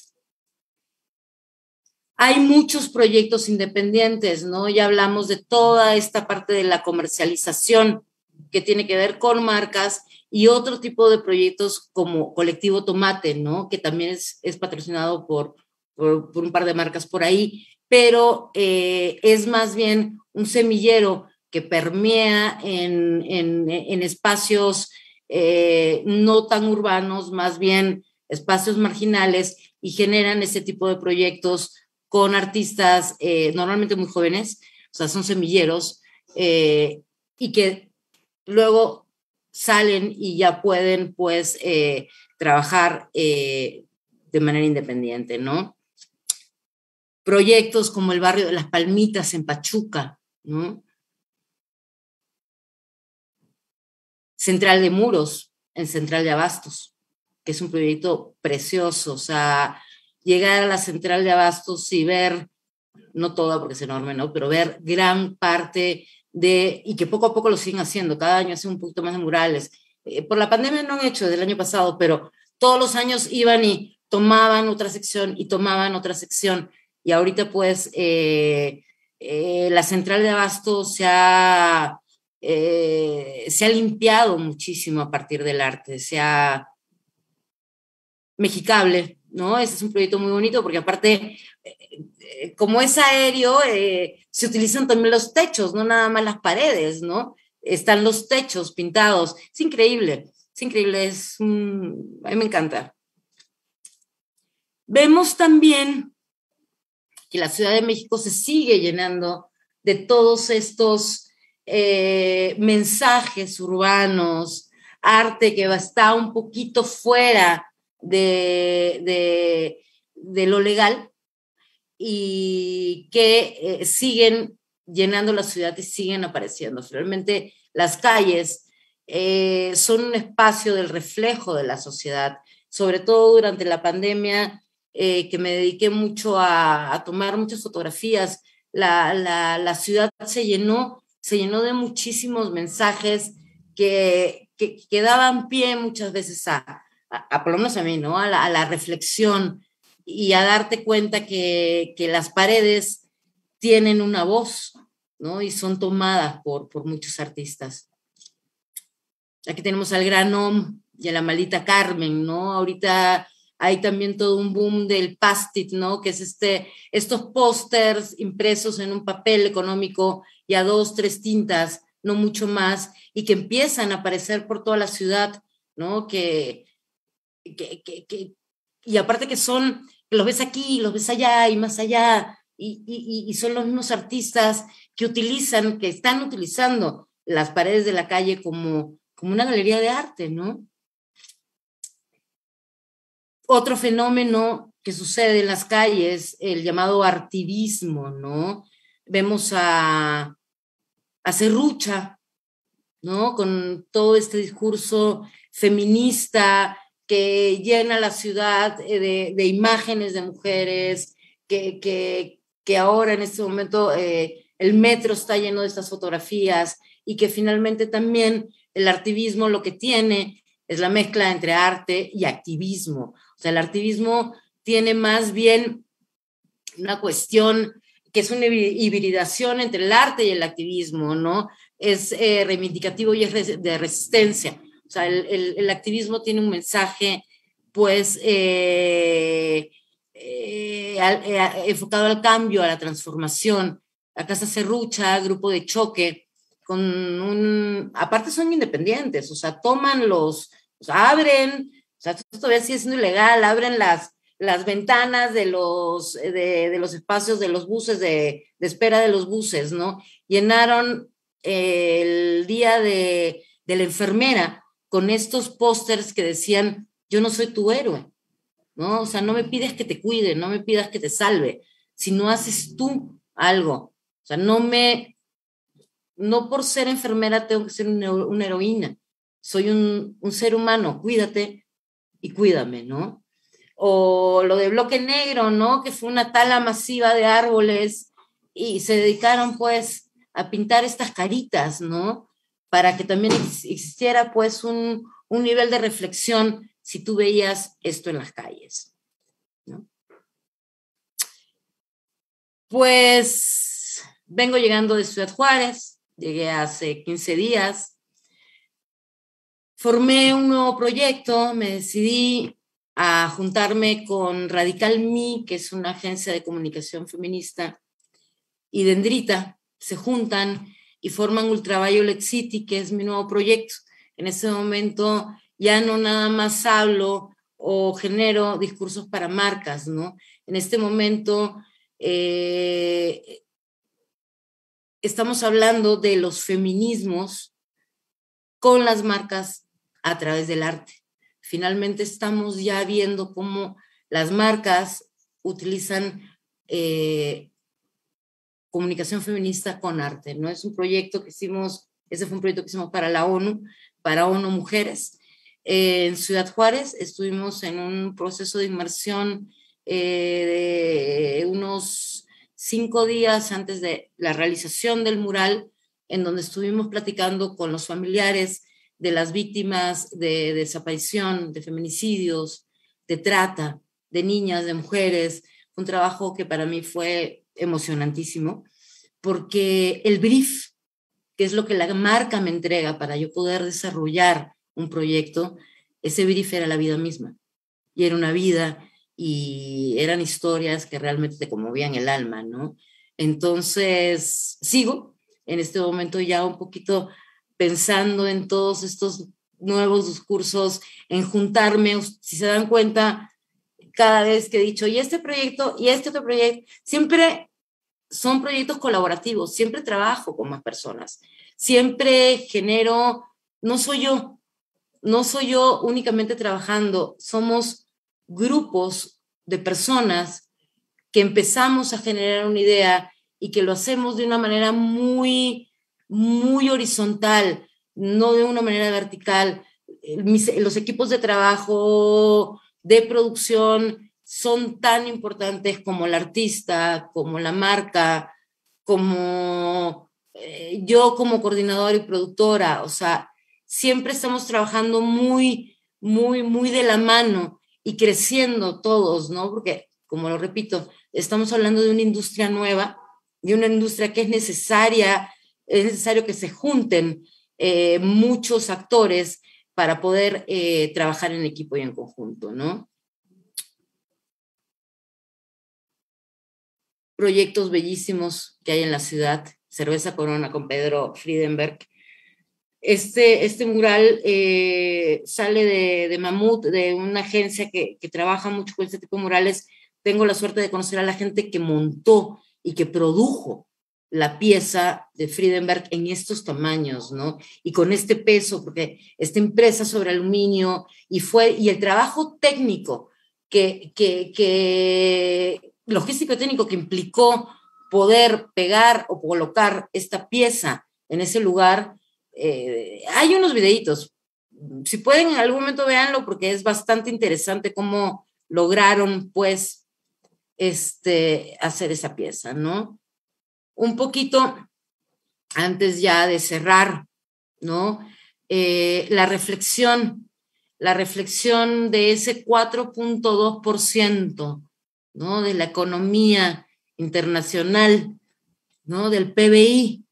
Hay muchos proyectos independientes, ¿no? Ya hablamos de toda esta parte de la comercialización que tiene que ver con marcas y otro tipo de proyectos como Colectivo Tomate, ¿no? Que también es, es patrocinado por, por, por un par de marcas por ahí, pero eh, es más bien un semillero que permea en, en, en espacios eh, no tan urbanos, más bien espacios marginales y generan ese tipo de proyectos con artistas eh, normalmente muy jóvenes, o sea, son semilleros, eh, y que luego salen y ya pueden, pues, eh, trabajar eh, de manera independiente, ¿no? Proyectos como el barrio de Las Palmitas en Pachuca, ¿no? Central de Muros en Central de Abastos, que es un proyecto precioso, o sea, llegar a la Central de Abastos y ver, no toda porque es enorme, ¿no? Pero ver gran parte de, y que poco a poco lo siguen haciendo, cada año hacen un poquito más de murales. Eh, por la pandemia no han hecho desde el año pasado, pero todos los años iban y tomaban otra sección y tomaban otra sección. Y ahorita pues eh, eh, la Central de Abastos se ha, eh, se ha limpiado muchísimo a partir del arte, se ha mexicable, ¿no? Ese es un proyecto muy bonito porque aparte, eh, como es aéreo, eh, se utilizan también los techos, no nada más las paredes, ¿no? Están los techos pintados. Es increíble, es increíble, es, um, a mí me encanta. Vemos también que la Ciudad de México se sigue llenando de todos estos eh, mensajes urbanos, arte que está un poquito fuera de, de, de lo legal y que eh, siguen llenando la ciudad y siguen apareciendo. Realmente las calles eh, son un espacio del reflejo de la sociedad, sobre todo durante la pandemia, eh, que me dediqué mucho a, a tomar muchas fotografías. La, la, la ciudad se llenó se llenó de muchísimos mensajes que, que, que daban pie muchas veces a, a, a por lo menos a mí, ¿no? A la, a la reflexión y a darte cuenta que, que las paredes tienen una voz, ¿no? Y son tomadas por, por muchos artistas. Aquí tenemos al gran Om y a la maldita Carmen, ¿no? Ahorita hay también todo un boom del Past-it, ¿no? Que es este, estos pósters impresos en un papel económico y a dos, tres tintas, no mucho más, y que empiezan a aparecer por toda la ciudad, ¿no? Que, que, que, que y aparte que son, que los ves aquí, los ves allá y más allá, y, y, y son los mismos artistas que utilizan, que están utilizando las paredes de la calle como, como una galería de arte, ¿no? Otro fenómeno que sucede en las calles, el llamado artivismo, ¿no? Vemos a, a Serrucha, ¿no? Con todo este discurso feminista que llena la ciudad de, de imágenes de mujeres, que, que, que ahora en este momento eh, el metro está lleno de estas fotografías y que finalmente también el artivismo lo que tiene es la mezcla entre arte y activismo. O sea, el activismo tiene más bien una cuestión que es una hibridación entre el arte y el activismo, ¿no? Es eh, reivindicativo y es de resistencia. O sea, el, el, el activismo tiene un mensaje, pues, eh, eh, eh, enfocado al cambio, a la transformación. La Casa Serrucha, grupo de choque, con un... Aparte son independientes, o sea, toman los... O sea, abren... O sea, esto todavía sigue siendo ilegal, abren las, las ventanas de los, de, de los espacios de los buses, de, de espera de los buses, ¿no? Llenaron eh, el día de, de la enfermera con estos pósters que decían, yo no soy tu héroe, ¿no? O sea, no me pides que te cuide, no me pidas que te salve, si no haces tú algo. O sea, no me... No por ser enfermera tengo que ser una, una heroína. Soy un, un ser humano, cuídate y cuídame, ¿no? O lo de Bloque Negro, ¿no? Que fue una tala masiva de árboles y se dedicaron, pues, a pintar estas caritas, ¿no? Para que también existiera, pues, un, un nivel de reflexión si tú veías esto en las calles, ¿no? Pues, vengo llegando de Ciudad Juárez, llegué hace quince días, formé un nuevo proyecto, me decidí a juntarme con Radical Me, que es una agencia de comunicación feminista, y Dendrita, se juntan y forman Ultraviolet City, que es mi nuevo proyecto. En ese momento ya no nada más hablo o genero discursos para marcas, ¿no? En este momento eh, estamos hablando de los feminismos con las marcas a través del arte. Finalmente estamos ya viendo cómo las marcas utilizan eh, comunicación feminista con arte, ¿no? Es un proyecto que hicimos, ese fue un proyecto que hicimos para la ONU, para ONU Mujeres. Eh, en Ciudad Juárez estuvimos en un proceso de inmersión eh, de unos cinco días antes de la realización del mural, en donde estuvimos platicando con los familiares de las víctimas de desaparición, de feminicidios, de trata, de niñas, de mujeres. Un trabajo que para mí fue emocionantísimo, porque el brief, que es lo que la marca me entrega para yo poder desarrollar un proyecto, ese brief era la vida misma. Y era una vida y eran historias que realmente te conmovían el alma, ¿no? Entonces, sigo en este momento ya un poquito pensando en todos estos nuevos discursos, en juntarme. Si se dan cuenta, cada vez que he dicho, y este proyecto, y este otro proyecto, siempre son proyectos colaborativos, siempre trabajo con más personas, siempre genero, no soy yo, no soy yo únicamente trabajando, somos grupos de personas que empezamos a generar una idea y que lo hacemos de una manera muy, muy horizontal, no de una manera vertical. Mis, los equipos de trabajo, de producción, son tan importantes como el artista, como la marca, como eh, yo como coordinadora y productora, o sea, siempre estamos trabajando muy, muy, muy de la mano y creciendo todos, ¿no? Porque, como lo repito, estamos hablando de una industria nueva, de una industria que es necesaria, es necesario que se junten eh, muchos actores para poder eh, trabajar en equipo y en conjunto, ¿no? Proyectos bellísimos que hay en la ciudad, Cerveza Corona con Pedro Friedenberg. Este, este mural eh, sale de, de Mamut, de una agencia que, que trabaja mucho con este tipo de murales. Tengo la suerte de conocer a la gente que montó y que produjo la pieza de Friedenberg en estos tamaños, ¿no? Y con este peso, porque está impresa sobre aluminio, y, fue, y el trabajo técnico, que, que, que, logístico técnico que implicó poder pegar o colocar esta pieza en ese lugar. Eh, hay unos videitos, si pueden en algún momento véanlo, porque es bastante interesante cómo lograron, pues, este, hacer esa pieza, ¿no? Un poquito antes ya de cerrar, ¿no? Eh, la reflexión, la reflexión de ese cuatro punto dos por ciento, ¿no? De la economía internacional, ¿no? Del P B I,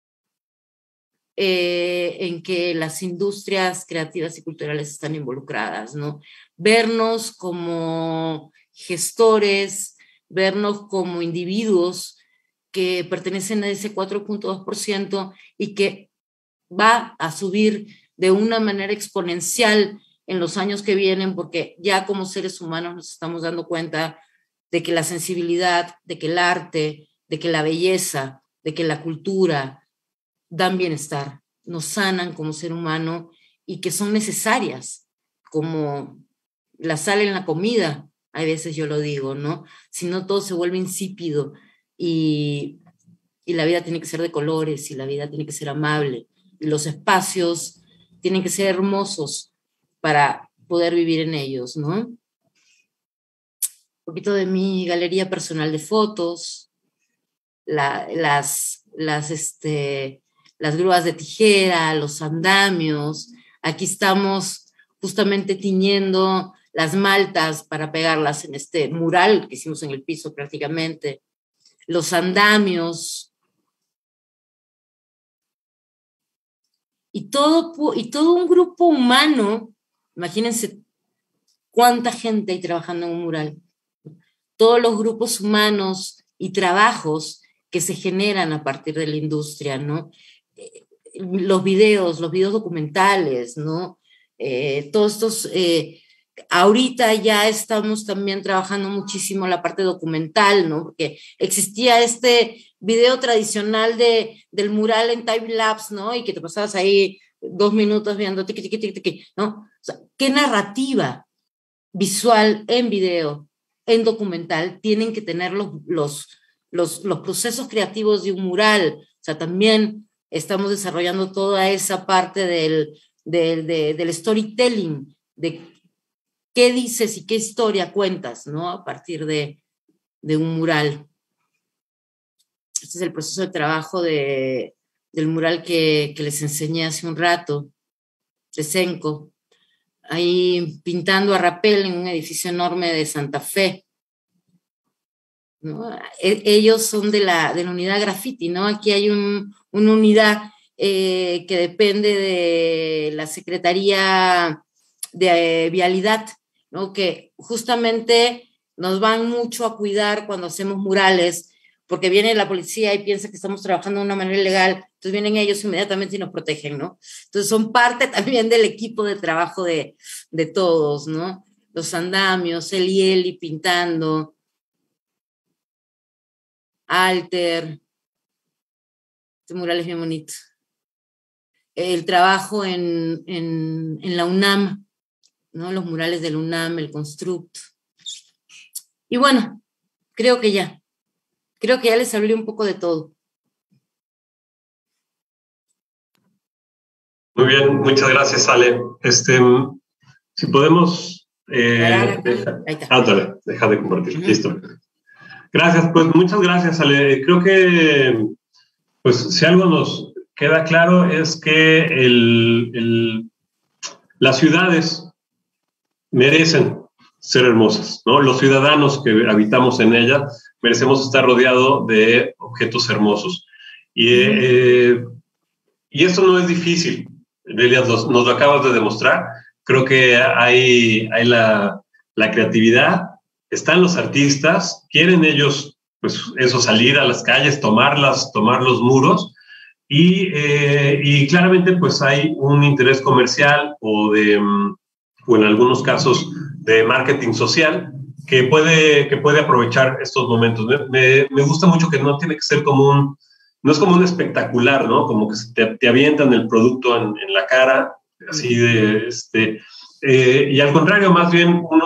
eh, en que las industrias creativas y culturales están involucradas, ¿no? Vernos como gestores, vernos como individuos que pertenecen a ese cuatro punto dos por ciento y que va a subir de una manera exponencial en los años que vienen, porque ya como seres humanos nos estamos dando cuenta de que la sensibilidad, de que el arte, de que la belleza, de que la cultura dan bienestar, nos sanan como ser humano y que son necesarias, como la sal en la comida, a veces yo lo digo, ¿no? Si no, todo se vuelve insípido y, y la vida tiene que ser de colores y la vida tiene que ser amable y los espacios tienen que ser hermosos para poder vivir en ellos, ¿no? Un poquito de mi galería personal de fotos, la, las, las, este, las grúas de tijera, los andamios. Aquí estamos justamente tiñendo las maltas para pegarlas en este mural que hicimos en el piso prácticamente. Los andamios. Y todo, y todo un grupo humano, imagínense cuánta gente hay trabajando en un mural. Todos los grupos humanos y trabajos que se generan a partir de la industria, ¿no? Eh, los videos, los videos documentales, ¿no? Eh, todos estos, eh, ahorita ya estamos también trabajando muchísimo la parte documental, ¿no? Porque existía este video tradicional de, del mural en time lapse, ¿no? Y que te pasabas ahí dos minutos viendo tiqui, tiqui, tiqui, tiqui, ¿no? O sea, ¿qué narrativa visual en video, en documental, tienen que tener los, los, los, los procesos creativos de un mural? O sea, también estamos desarrollando toda esa parte del, del, de, del storytelling, de qué dices y qué historia cuentas, ¿no? A partir de, de un mural. Este es el proceso de trabajo de, del mural que, que les enseñé hace un rato, Tresenco, ahí pintando a rapel en un edificio enorme de Santa Fe, ¿no? Ellos son de la, de la unidad graffiti, ¿no? Aquí hay un, una unidad eh, que depende de la Secretaría de eh, Vialidad, ¿no? Que justamente nos van mucho a cuidar cuando hacemos murales, porque viene la policía y piensa que estamos trabajando de una manera ilegal, entonces vienen ellos inmediatamente y nos protegen, ¿no? Entonces son parte también del equipo de trabajo de, de todos, ¿no? Los andamios, Eli Eli pintando, Alter, este mural es bien bonito. El trabajo en, en, en la UNAM, ¿no? Los murales de la UNAM, el Construct. Y bueno, creo que ya. Creo que ya les hablé un poco de todo. Muy bien, muchas gracias, Ale. Este, si podemos... Eh, deja, ándale, deja de compartir. Uh-huh. Listo. Gracias, pues muchas gracias, Ale. Creo que pues si algo nos queda claro es que el, el, las ciudades merecen ser hermosas, ¿no? Los ciudadanos que habitamos en ellas merecemos estar rodeados de objetos hermosos. Y, eh, y eso no es difícil, Delia, nos, nos lo acabas de demostrar. Creo que hay, hay la, la creatividad, están los artistas, quieren ellos, pues eso, salir a las calles, tomarlas, tomar los muros, y, eh, y claramente pues hay un interés comercial o de, o en algunos casos de marketing social que puede, que puede aprovechar estos momentos. Me, me, me gusta mucho que no tiene que ser como un, no es como un espectacular, ¿no? Como que te, te avientan el producto en, en la cara, así de, este, eh, y al contrario, más bien uno,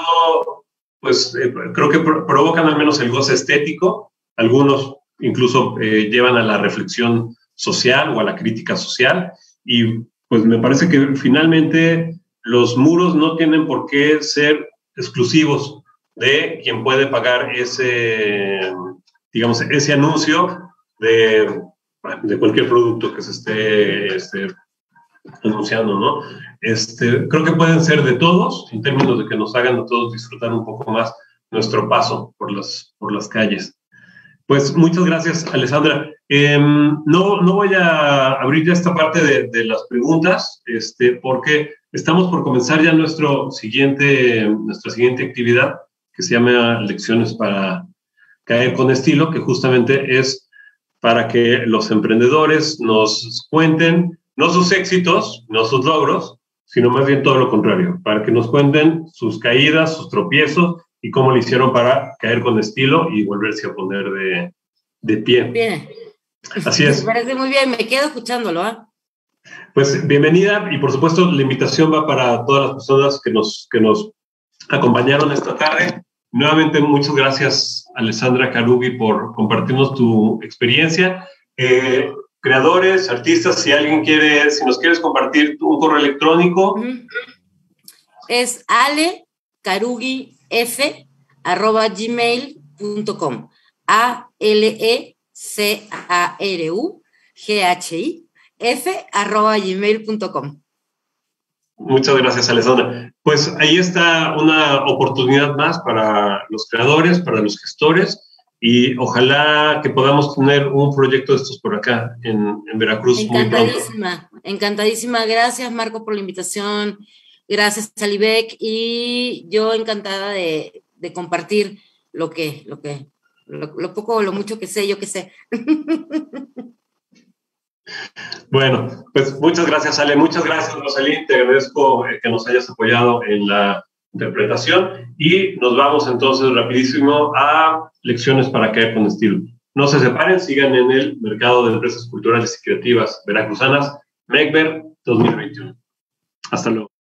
pues eh, creo que pro, provocan al menos el goce estético, algunos incluso eh, llevan a la reflexión social o a la crítica social, y pues me parece que finalmente los muros no tienen por qué ser exclusivos de quien puede pagar ese, digamos, ese anuncio de, de cualquier producto que se esté, esté anunciando, ¿no? Este, creo que pueden ser de todos, en términos de que nos hagan a todos disfrutar un poco más nuestro paso por las, por las calles. Pues muchas gracias, Alessandra. Eh, no, no voy a abrir ya esta parte de, de las preguntas, este, porque estamos por comenzar ya nuestro siguiente, nuestra siguiente actividad, que se llama Lecciones para Caer con Estilo, que justamente es para que los emprendedores nos cuenten no sus éxitos, no sus logros, sino más bien todo lo contrario, para que nos cuenten sus caídas, sus tropiezos y cómo le hicieron para caer con estilo y volverse a poner de, de pie. Bien. Así es. Me parece muy bien, me quedo escuchándolo, ¿eh? Pues bienvenida, y por supuesto la invitación va para todas las personas que nos, que nos acompañaron esta tarde. Nuevamente, muchas gracias, Alessandra Carugui, por compartirnos tu experiencia. Eh, creadores, artistas, si alguien quiere, si nos quieres compartir un correo electrónico. Es alecarugui f arroba gmail punto com. A L E C A R U G H I f arroba gmail punto com. Muchas gracias, Alessandra. Pues ahí está una oportunidad más para los creadores, para los gestores, y ojalá que podamos tener un proyecto de estos por acá en, en Veracruz muy pronto. Encantadísima, encantadísima. Gracias, Marco, por la invitación. Gracias, Alibec, y yo encantada de, de compartir lo que, lo que, lo, lo poco o lo mucho que sé, yo que sé. Bueno, pues muchas gracias, Ale. Muchas gracias, Rosalín. Te agradezco que nos hayas apoyado en la interpretación, y nos vamos entonces rapidísimo a Lecciones para Caer con Estilo. No se separen, sigan en el Mercado de Empresas Culturales y Creativas Veracruzanas, MECVER dos mil veintiuno. Hasta luego.